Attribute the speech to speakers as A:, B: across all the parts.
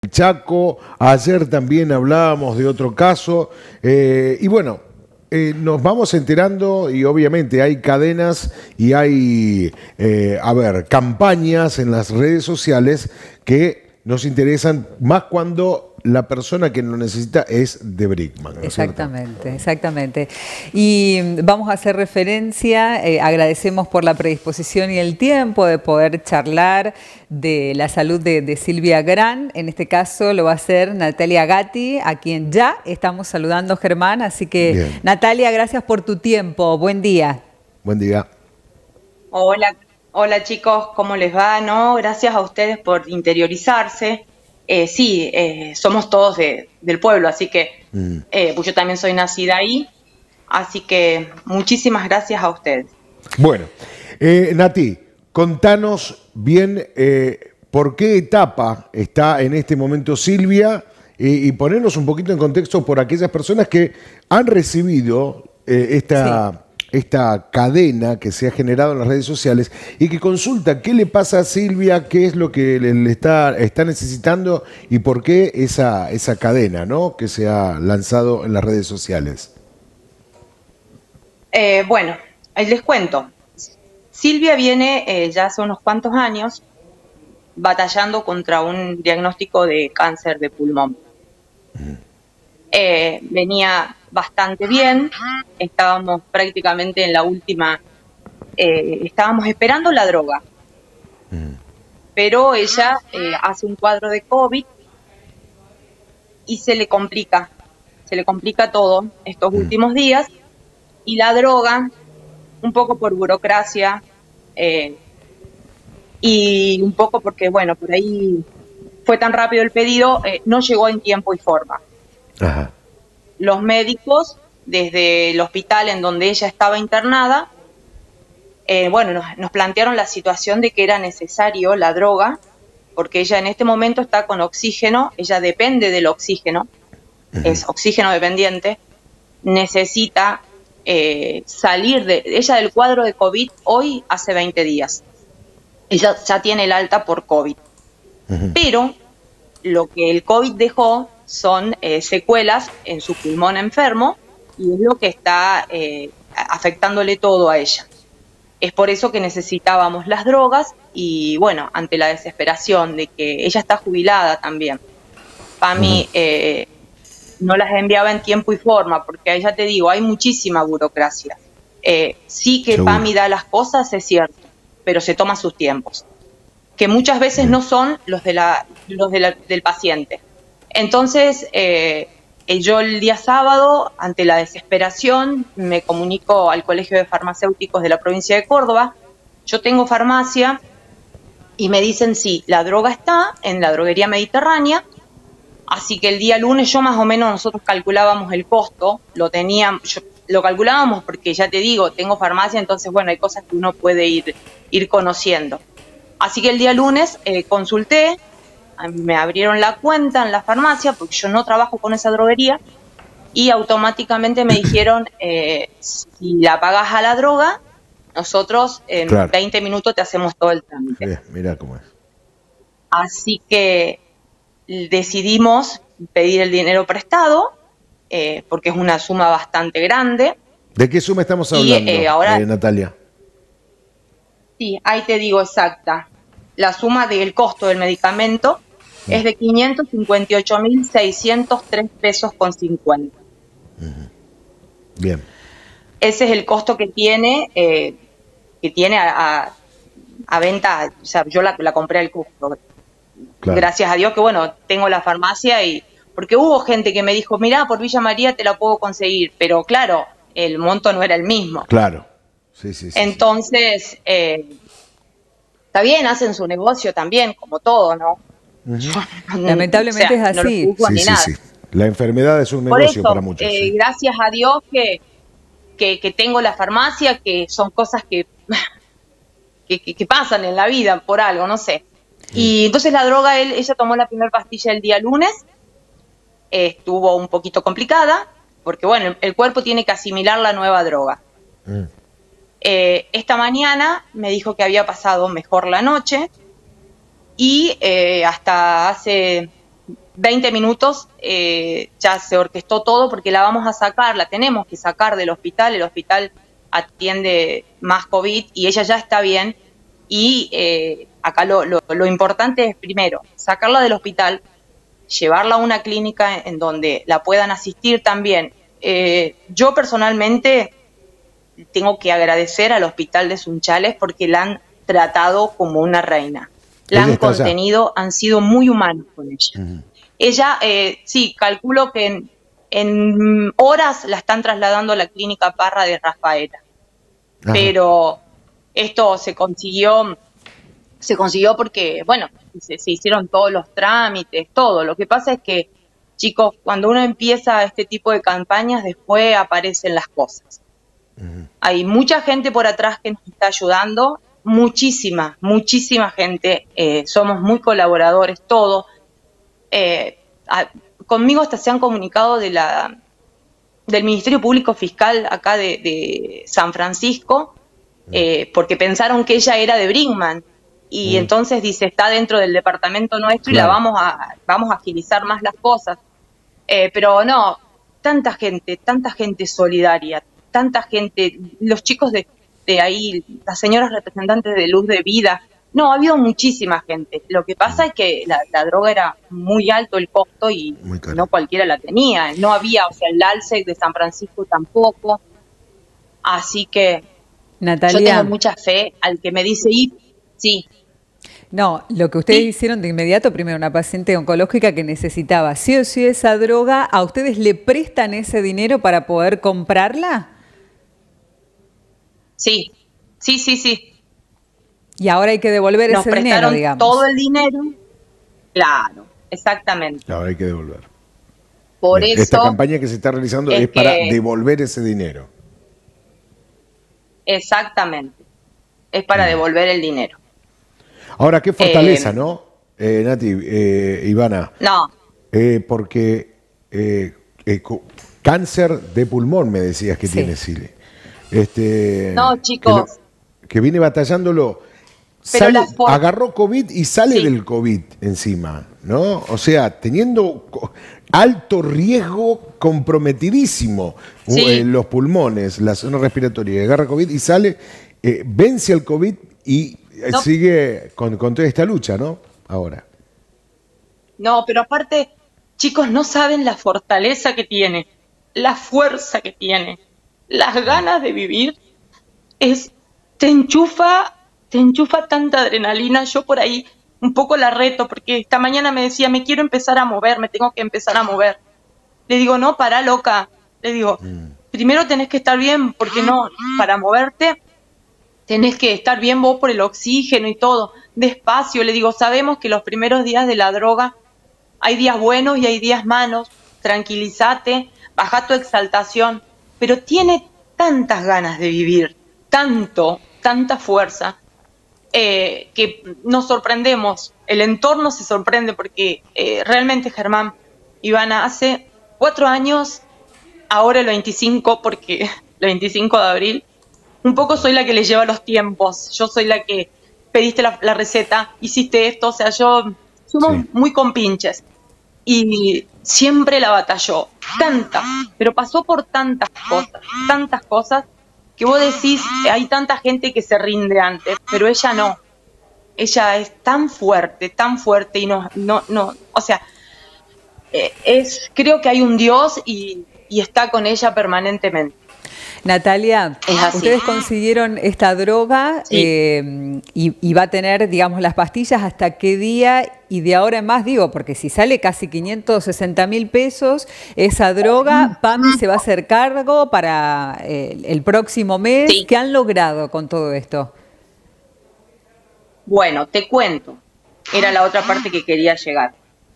A: Chaco, ayer también hablábamos de otro caso, y bueno, nos vamos enterando y obviamente hay cadenas y hay, campañas en las redes sociales que nos interesan más cuando la persona que lo necesita es de Brickman, ¿no es cierto?
B: Exactamente, exactamente. Y vamos a hacer referencia, agradecemos por la predisposición y el tiempo de poder charlar de la salud de Silvia Gran. En este caso lo va a hacer Natalia Gatti, a quien ya estamos saludando, Germán. Así que, bien. Natalia, gracias por tu tiempo. Buen día.
A: Buen día.
C: Hola, hola chicos, ¿cómo les va? No, gracias a ustedes por interiorizarse. Sí, somos todos del pueblo, así que pues yo también soy nacida ahí, así que muchísimas gracias a ustedes.
A: Bueno, Nati, contanos bien por qué etapa está en este momento Silvia y ponernos un poquito en contexto por aquellas personas que han recibido esta cadena que se ha generado en las redes sociales y que consulta qué le pasa a Silvia, qué es lo que le está necesitando y por qué esa cadena, ¿no?, que se ha lanzado en las redes sociales.
C: Bueno, les cuento. Silvia viene ya hace unos cuantos años batallando contra un diagnóstico de cáncer de pulmón. Venía bastante bien, estábamos prácticamente en la última, estábamos esperando la droga, pero ella hace un cuadro de COVID y se le complica todo estos últimos días, y la droga, un poco por burocracia y un poco porque, bueno, por ahí fue tan rápido el pedido, no llegó en tiempo y forma.
A: Ajá.
C: Los médicos, desde el hospital en donde ella estaba internada, bueno, nos plantearon la situación de que era necesario la droga, porque ella en este momento está con oxígeno, ella depende del oxígeno, es oxígeno dependiente, necesita salir ella del cuadro de COVID hoy hace 20 días. Ella ya tiene el alta por COVID. Pero lo que el COVID dejó son secuelas en su pulmón enfermo y es lo que está afectándole todo a ella. Es por eso que necesitábamos las drogas y, bueno, ante la desesperación de que ella está jubilada también, PAMI no las enviaba en tiempo y forma, porque ya te digo, hay muchísima burocracia. Sí que
A: Seguro.
C: PAMI da las cosas, es cierto, pero se toma sus tiempos, que muchas veces no son los del paciente. Entonces, yo el día sábado, ante la desesperación, me comunico al Colegio de Farmacéuticos de la provincia de Córdoba. Yo tengo farmacia y me dicen, sí, la droga está en la droguería mediterránea, así que el día lunes yo más o menos nosotros calculábamos el costo, lo calculábamos porque ya te digo, tengo farmacia, entonces bueno, hay cosas que uno puede ir conociendo. Así que el día lunes consulté, me abrieron la cuenta en la farmacia porque yo no trabajo con esa droguería y automáticamente me dijeron, si la pagas a la droga, nosotros en 20 minutos te hacemos todo el trámite.
A: Mira cómo es.
C: Así que decidimos pedir el dinero prestado, porque es una suma bastante grande.
A: ¿De qué suma estamos hablando,
C: ahora,
A: Natalia?
C: Sí, ahí te digo exacta. La suma del costo del medicamento es de 558.603 pesos con 50.
A: Bien.
C: Ese es el costo que tiene a venta, o sea, yo la compré al costo. Claro. Gracias a Dios que, bueno, tengo la farmacia y... Porque hubo gente que me dijo, mirá, por Villa María te la puedo conseguir, pero claro, el monto no era el mismo.
A: Claro. Sí, sí, sí.
C: Entonces, está bien, hacen su negocio también, como todo, ¿no?
B: Lamentablemente es así.
C: No
A: sí,
C: ni
A: sí,
C: nada.
A: sí. La enfermedad es un negocio para muchos. Sí.
C: Gracias a Dios que tengo la farmacia, que son cosas que pasan en la vida por algo, no sé. Y entonces la droga, ella tomó la primera pastilla el día lunes, estuvo un poquito complicada, porque bueno, el cuerpo tiene que asimilar la nueva droga. Esta mañana me dijo que había pasado mejor la noche y hasta hace 20 minutos ya se orquestó todo porque la vamos a sacar, la tenemos que sacar del hospital. El hospital atiende más COVID y ella ya está bien. Y acá lo importante es, primero, sacarla del hospital, llevarla a una clínica en donde la puedan asistir también. Yo personalmente tengo que agradecer al hospital de Sunchales porque la han tratado como una reina. La han contenido, han sido muy humanos con ella. Ella, sí, calculo que en horas la están trasladando a la clínica Parra de Rafaela. Ajá. Pero esto se consiguió porque, bueno, se hicieron todos los trámites, todo. Lo que pasa es que, chicos, cuando uno empieza este tipo de campañas, después aparecen las cosas. Hay mucha gente por atrás que nos está ayudando, muchísima gente, somos muy colaboradores, todos. Conmigo hasta se han comunicado del Ministerio Público Fiscal acá de San Francisco, porque pensaron que ella era de Brinkman, y entonces dice, está dentro del departamento nuestro, claro, y vamos a agilizar más las cosas. Pero no, tanta gente solidaria, tanta gente, los chicos de ahí, las señoras representantes de Luz de Vida. No, ha habido muchísima gente. Lo que pasa es que la droga era muy alto el costo y no cualquiera la tenía. No había, o sea, el ALSEC de San Francisco tampoco. Así que
B: Natalia,
C: yo tengo mucha fe al que me dice, y sí.
B: No, lo que ustedes hicieron de inmediato, primero una paciente oncológica que necesitaba sí o sí esa droga, ¿a ustedes le prestan ese dinero para poder comprarla?
C: Sí.
B: Y ahora hay que devolver ese dinero, digamos.
C: Todo el dinero. Claro, exactamente.
A: Ahora hay que devolver.
C: Por eso.
A: Esta campaña que se está realizando es para devolver ese dinero.
C: Exactamente. Es para devolver el dinero.
A: Ahora, qué fortaleza, ¿no? Nati, Ivana.
C: No.
A: Porque cáncer de pulmón, me decías que tiene Sile.
C: No, chicos.
A: Que viene batallándolo. Agarró COVID y sale del COVID encima, ¿no? O sea, teniendo alto riesgo, comprometidísimo los pulmones, la zona respiratoria, agarra COVID y sale, vence al COVID y sigue con toda esta lucha, ¿no? Ahora.
C: No, pero aparte, chicos, no saben la fortaleza que tiene, la fuerza que tiene, las ganas de vivir, te enchufa tanta adrenalina. Yo por ahí un poco la reto, porque esta mañana me decía, me quiero empezar a mover, me tengo que empezar a mover. Le digo, no, pará, loca. Le digo, primero tenés que estar bien, porque no, para moverte tenés que estar bien vos por el oxígeno y todo. Despacio, le digo, sabemos que los primeros días de la droga hay días buenos y hay días malos. Tranquilízate, baja tu exaltación. Pero tiene tantas ganas de vivir, tanta fuerza, que nos sorprendemos. El entorno se sorprende porque realmente, Germán, Ivana, hace 4 años, ahora el 25, porque el 25 de abril, un poco soy la que le lleva los tiempos. Yo soy la que pediste la receta, hiciste esto, o sea, somos muy compinches. Y siempre la batalló, pero pasó por tantas cosas, que vos decís, hay tanta gente que se rinde antes, pero ella no. Ella es tan fuerte y no, o sea, creo que hay un Dios y está con ella permanentemente.
B: Natalia, ustedes consiguieron esta droga y va a tener, digamos, las pastillas hasta qué día, y de ahora en más, digo, porque si sale casi 560.000 pesos esa droga, PAMI se va a hacer cargo para el próximo mes. ¿Qué han logrado con todo esto?
C: Bueno, te cuento, era la otra parte que quería llegar.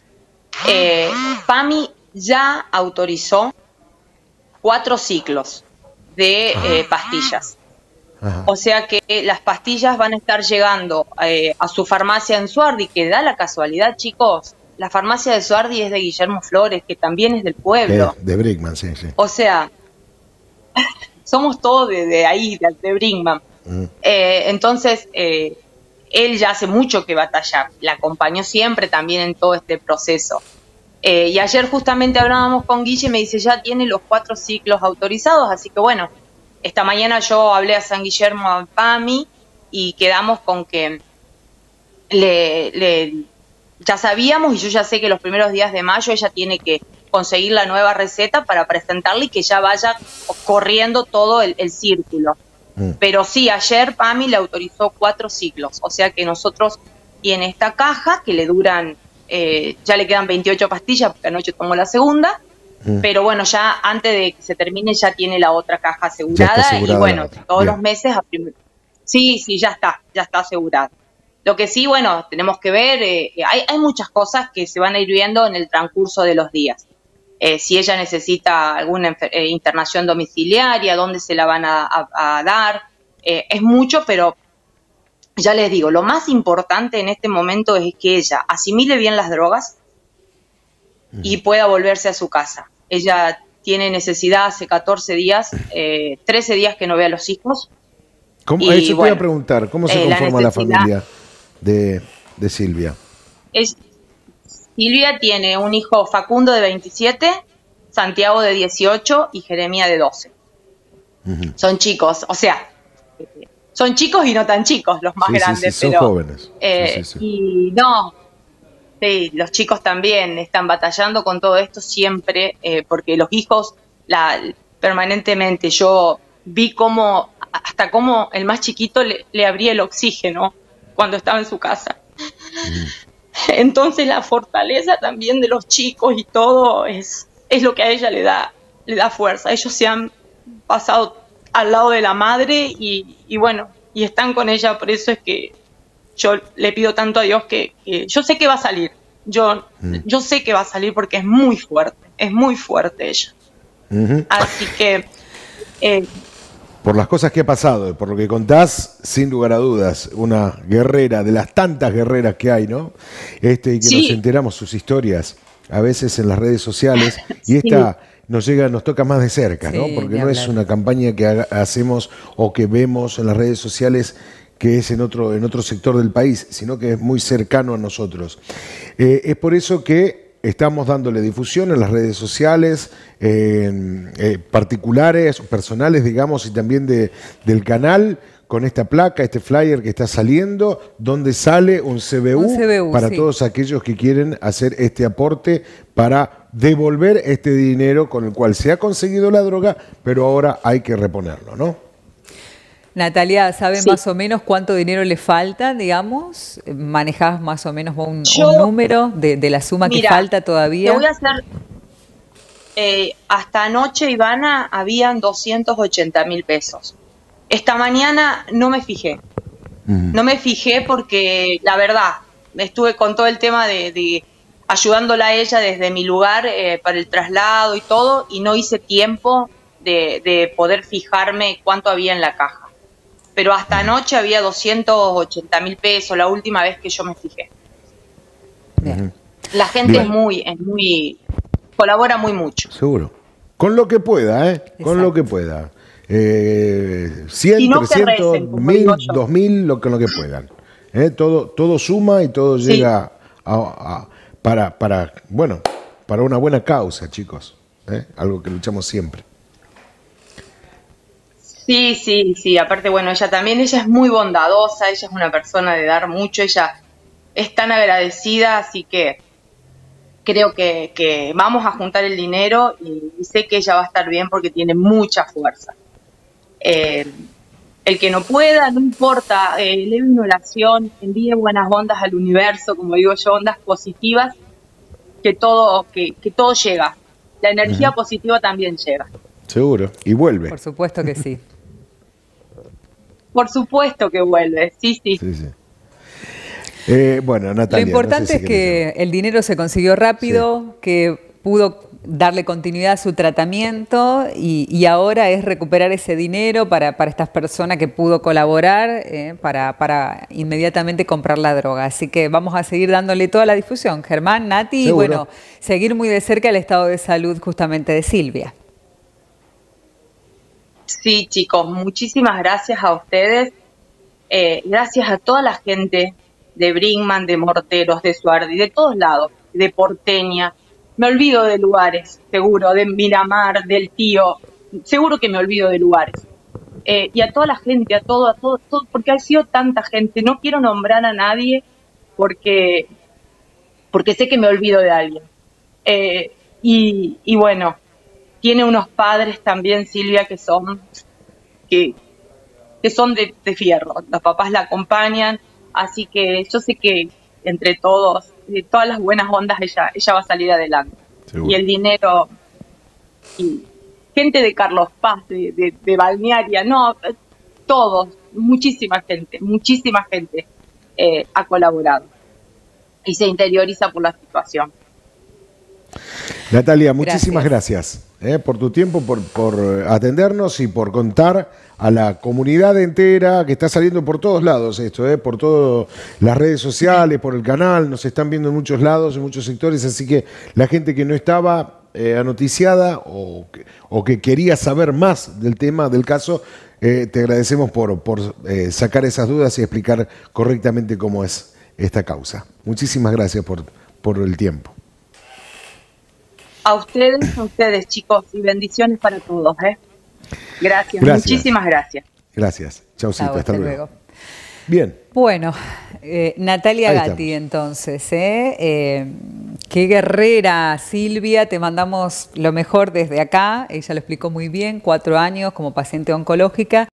C: PAMI ya autorizó 4 ciclos de pastillas. Ajá. O sea que las pastillas van a estar llegando a su farmacia en Suardi, que da la casualidad, chicos, la farmacia de Suardi es de Guillermo Flores, que también es del pueblo.
A: De Brinkman, sí.
C: O sea, somos todos de ahí, de Brinkman. Entonces, él ya hace mucho que batalla, la acompañó siempre también en todo este proceso. Y ayer justamente hablábamos con Guille y me dice, ya tiene los 4 ciclos autorizados, así que bueno, esta mañana yo hablé a San Guillermo, a PAMI, y quedamos con que ya sabíamos, y yo ya sé que los primeros días de mayo ella tiene que conseguir la nueva receta para presentarla y que ya vaya corriendo todo el círculo. Pero sí, ayer PAMI le autorizó 4 ciclos, o sea que nosotros tiene esta caja que le duran, ya le quedan 28 pastillas porque anoche tomó la segunda, pero bueno, ya antes de que se termine ya tiene la otra caja asegurada, y bueno, todos los meses, sí, ya está asegurada. Lo que sí, bueno, tenemos que ver, hay muchas cosas que se van a ir viendo en el transcurso de los días. Si ella necesita alguna internación domiciliaria, dónde se la van a dar, es mucho, pero ya les digo, lo más importante en este momento es que ella asimile bien las drogas y pueda volverse a su casa. Ella tiene necesidad hace 14 días, 13 días que no ve a los hijos.
A: ¿Cómo, eso te iba a preguntar, ¿cómo se conforma la familia de Silvia?
C: Silvia tiene un hijo, Facundo, de 27, Santiago, de 18 y Jeremía, de 12. Son chicos, o sea, son chicos y no tan chicos los más grandes.
A: Son
C: pero,
A: jóvenes.
C: Y no, sí, los chicos también están batallando con todo esto siempre, porque los hijos, permanentemente, yo vi hasta cómo el más chiquito le abría el oxígeno cuando estaba en su casa. Entonces la fortaleza también de los chicos y todo es lo que a ella le da fuerza. Ellos se han pasado al lado de la madre y bueno, y están con ella, por eso es que yo le pido tanto a Dios que yo sé que va a salir. Yo sé que va a salir porque es muy fuerte ella. Así que
A: por las cosas que ha pasado, por lo que contás, sin lugar a dudas, una guerrera de las tantas guerreras que hay, ¿no? Y que nos enteramos sus historias a veces en las redes sociales, y esta nos toca más de cerca, ¿no? Porque no es una campaña que hacemos o que vemos en las redes sociales que es en otro sector del país, sino que es muy cercano a nosotros. Es por eso que estamos dándole difusión en las redes sociales, particulares, personales, digamos, y también del canal, con esta placa, este flyer que está saliendo, donde sale un CBU para todos aquellos que quieren hacer este aporte para devolver este dinero con el cual se ha conseguido la droga, pero ahora hay que reponerlo, ¿no?
B: Natalia, ¿saben más o menos cuánto dinero le falta, digamos? ¿Manejás más o menos un número de la suma que falta todavía?
C: Te voy a hacer, hasta anoche, Ivana, habían 280.000 pesos. Esta mañana no me fijé. No me fijé porque, la verdad, estuve con todo el tema de ayudándola a ella desde mi lugar para el traslado y todo, y no hice tiempo de poder fijarme cuánto había en la caja. Pero hasta anoche había 280.000 pesos, la última vez que yo me fijé. La gente es muy, colabora muy mucho.
A: Seguro. Con lo que pueda, con lo que pueda. 100,
C: no
A: 300, 1000, 2000, con lo que puedan. Todo suma y todo llega para una buena causa, chicos. Algo que luchamos siempre.
C: Sí, aparte, bueno, ella es muy bondadosa, ella es una persona de dar mucho, ella es tan agradecida, así que creo que vamos a juntar el dinero y sé que ella va a estar bien porque tiene mucha fuerza. El que no pueda, no importa, eleve una oración, envíe buenas ondas al universo, como digo yo, ondas positivas, que todo llega. La energía positiva también llega.
A: Seguro, y vuelve.
B: Por supuesto que sí.
C: Por supuesto que vuelve, sí.
A: Bueno, Natalia,
B: lo importante es que el dinero se consiguió rápido, que pudo darle continuidad a su tratamiento y ahora es recuperar ese dinero para estas personas que pudo colaborar para inmediatamente comprar la droga. Así que vamos a seguir dándole toda la difusión, Germán, Nati,
A: ¿seguro?
B: Y bueno, seguir muy de cerca el estado de salud justamente de Silvia.
C: Sí, chicos, muchísimas gracias a ustedes, gracias a toda la gente de Brinkmann, de Morteros, de Suardi, de todos lados, de Porteña, me olvido de lugares, seguro, de Miramar, del tío, seguro que me olvido de lugares. Y a toda la gente, a todo, porque ha sido tanta gente, no quiero nombrar a nadie porque sé que me olvido de alguien. Y bueno, tiene unos padres también, Silvia, que son de fierro. Los papás la acompañan, así que yo sé que entre todos, de todas las buenas ondas, ella va a salir adelante. Seguro. Y el dinero, y gente de Carlos Paz, de Balnearia, no, todos, muchísima gente ha colaborado y se interioriza por la situación.
A: Natalia, muchísimas gracias por tu tiempo, por atendernos y por contar a la comunidad entera que está saliendo por todos lados esto, por todas las redes sociales, por el canal, nos están viendo en muchos lados, en muchos sectores, así que la gente que no estaba anoticiada o que quería saber más del tema, del caso, te agradecemos por sacar esas dudas y explicar correctamente cómo es esta causa. Muchísimas gracias por el tiempo.
C: A ustedes, chicos, y bendiciones para todos. Gracias, muchísimas gracias.
A: Gracias. Chaucito, hasta luego. Bien.
B: Bueno, Natalia Gatti, entonces, qué guerrera, Silvia, te mandamos lo mejor desde acá. Ella lo explicó muy bien, 4 años como paciente oncológica.